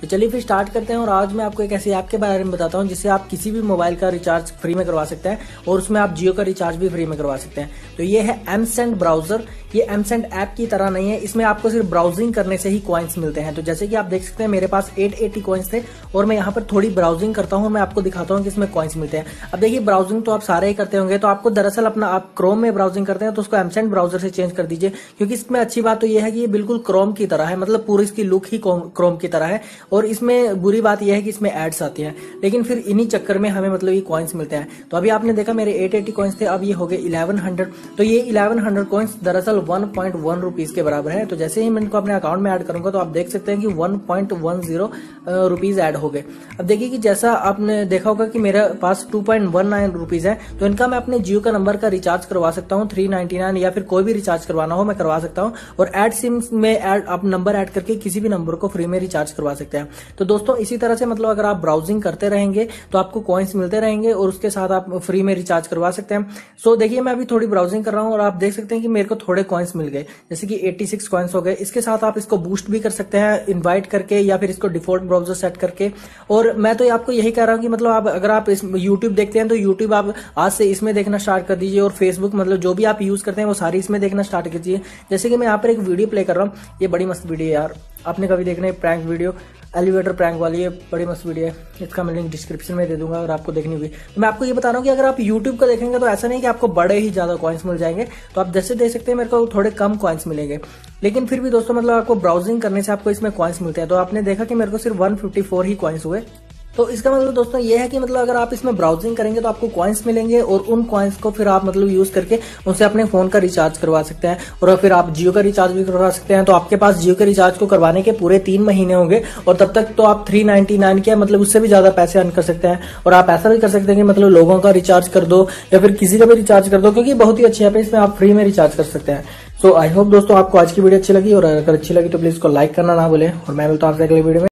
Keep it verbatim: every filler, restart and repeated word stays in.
तो चलिए फिर स्टार्ट करते हैं। और आज मैं आपको एक ऐसी ऐप के बारे में बताता हूँ जिससे आप किसी भी मोबाइल का रिचार्ज फ्री में करवा सकते हैं और उसमें आप जियो का रिचार्ज भी फ्री में करवा सकते हैं। तो ये है एमसेंड ब्राउजर। ये एमसेंड ऐप की तरह नहीं है, इसमें आपको सिर्फ ब्राउजिंग करने से ही कॉइन्स मिलते हैं। तो जैसे कि आप देख सकते हैं मेरे पास आठ सौ अस्सी कॉइन्स थे और मैं यहाँ पर थोड़ी ब्राउजिंग करता हूँ और मैं आपको दिखाता हूँ कि इसमें कॉइन्स मिलते हैं। अब देखिए ब्राउजिंग तो आप सारे ही करते होंगे, तो आपको दरअसल अपना आप क्रोम में ब्राउजिंग करते हैं तो उसको एमसेंड ब्राउजर से चेंज कर दीजिए, क्योंकि इसमें अच्छी बात तो यह है कि ये बिल्कुल क्रोम की तरह है, मतलब पूरी इसकी लुक ही क्रोम की तरह है। और इसमें बुरी बात यह है कि इसमें एड्स आती हैं, लेकिन फिर इन्हीं चक्कर में हमें मतलब ये कॉइन्स मिलते हैं। तो अभी आपने देखा मेरे आठ सौ अस्सी कॉइन्स थे, अब ये हो गए इलेवन हंड्रेड। तो ये इलेवन हंड्रेड कॉइन्स दरअसल वन पॉइंट वन रुपीज के बराबर है। तो जैसे ही मैं इनको अपने अकाउंट में ऐड करूंगा तो आप देख सकते हैं कि one point one zero rupees add हो गए। अब देखिए कि जैसा आपने देखा होगा कि मेरे पास two point one nine rupees है, तो इनका मैं अपने जियो का नंबर का रिचार्ज करवा सकता हूँ थ्री नाइनटी नाइन, या फिर कोई भी रिचार्ज करवाना हो मैं करवा सकता हूँ। और एड सिम में एड आप नंबर ऐड करके किसी भी नंबर को फ्री में रिचार्ज करवा सकते हैं। तो दोस्तों इसी तरह से मतलब अगर आप ब्राउजिंग करते रहेंगे तो आपको कॉइन्स मिलते रहेंगे और उसके साथ आप फ्री में रिचार्ज करवा सकते हैं। सो देखिए मैं अभी थोड़ी ब्राउजिंग कर रहा हूँ और आप देख सकते हैं कि मेरे को थोड़े कॉइन्स मिल गए, जैसे कि छियासी कॉइन्स हो गए। इसके साथ आप इसको बूस्ट भी कर सकते हैं इनवाइट करके या फिर इसको डिफॉल्ट ब्राउजर सेट करके। और मैं तो आपको यही कह रहा हूँ कि मतलब आप अगर आप इस यूट्यूब देखते हैं तो यूट्यूब आप आज से इसमें देखना स्टार्ट कर दीजिए, और फेसबुक मतलब जो भी आप यूज करते हैं वो सारी इसमें देखना स्टार्ट कीजिए। जैसे कि मैं यहाँ पर एक वीडियो प्ले कर रहा हूँ, ये बड़ी मस्त वीडियो है यार, आपने कभी देखना है प्रैंक वीडियो, एलिवेटर प्रैंक वाली है, बड़ी मस्त वीडियो है। इसका मैं लिंक डिस्क्रिप्शन में दे दूंगा अगर आपको देखनी हुई। तो मैं आपको ये बता रहा हूँ कि अगर आप यूट्यूब का देखेंगे तो ऐसा नहीं कि आपको बड़े ही ज्यादा कॉइन्स मिल जाएंगे, तो आप जैसे देख सकते हैं मेरे को थोड़े कम कॉइन्स मिलेंगे, लेकिन फिर भी दोस्तों मतलब आपको ब्राउजिंग करने से आपको इसमें कॉइन्स मिलते हैं। तो आपने देखा कि मेरे को सिर्फ वन फिफ्टी फोर ही कॉइन्स हुए। तो इसका मतलब दोस्तों ये है कि मतलब अगर आप इसमें ब्राउजिंग करेंगे तो आपको कॉइन्स मिलेंगे और उन कॉइन्स को फिर आप मतलब यूज करके उनसे अपने फोन का रिचार्ज करवा सकते हैं और फिर आप जियो का रिचार्ज भी करवा सकते हैं। तो आपके पास जियो के रिचार्ज को करवाने के पूरे तीन महीने होंगे और तब तक तो आप थ्री नाइनटी नाइन के मतलब उससे भी ज्यादा पैसे अर्न कर सकते हैं। और आप ऐसा भी कर सकते हैं कि मतलब लोगों का रिचार्ज कर दो या फिर किसी का भी रिचार्ज कर दो, क्योंकि बहुत ही अच्छी ऐप है, इसमें आप फ्री में रिचार्ज कर सकते हैं। सो आई होप दोस्तों आपको आज की वीडियो अच्छी लगी, और अगर अच्छी लगी तो प्लीज इसको लाइक करना ना भूलें और मैं मिलता हूं आपसे अगले वीडियो में।